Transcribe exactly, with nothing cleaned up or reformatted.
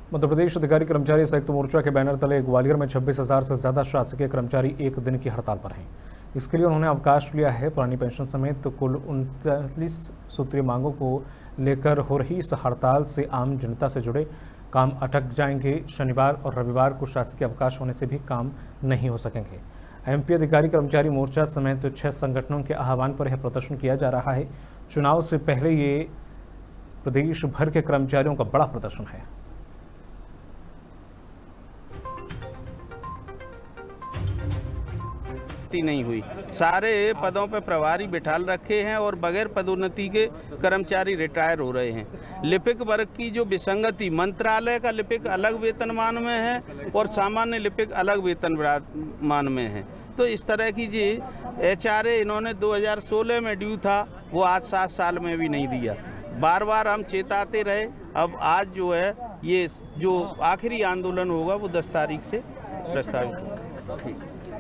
मध्य प्रदेश अधिकारी कर्मचारी संयुक्त मोर्चा के बैनर तले ग्वालियर में छब्बीस हजार से ज्यादा शासकीय कर्मचारी एक दिन की हड़ताल पर हैं। इसके लिए उन्होंने अवकाश लिया है। पुरानी पेंशन समेत तो कुल उनतालीस सूत्रीय मांगों को लेकर हो रही इस हड़ताल से आम जनता से जुड़े काम अटक जाएंगे। शनिवार और रविवार को शासकीय अवकाश होने से भी काम नहीं हो सकेंगे। एमपी अधिकारी कर्मचारी मोर्चा समेत तो छह संगठनों के आह्वान पर यह प्रदर्शन किया जा रहा है। चुनाव से पहले ये प्रदेश भर के कर्मचारियों का बड़ा प्रदर्शन है। नहीं हुई, सारे पदों पर प्रभारी बिठाल रखे हैं और बगैर पदोन्नति के कर्मचारी रिटायर हो रहे हैं। लिपिक वर्ग की जो विसंगति, मंत्रालय का लिपिक अलग वेतनमान में है और सामान्य लिपिक अलग वेतनमान में है, तो इस तरह की जी एचआरए इन्होंने दो हज़ार सोलह में ड्यू था, वो आज सात साल में भी नहीं दिया। बार बार हम चेताते रहे। अब आज जो है ये जो आखिरी आंदोलन होगा वो दस तारीख से प्रस्तावित होगा। ठीक।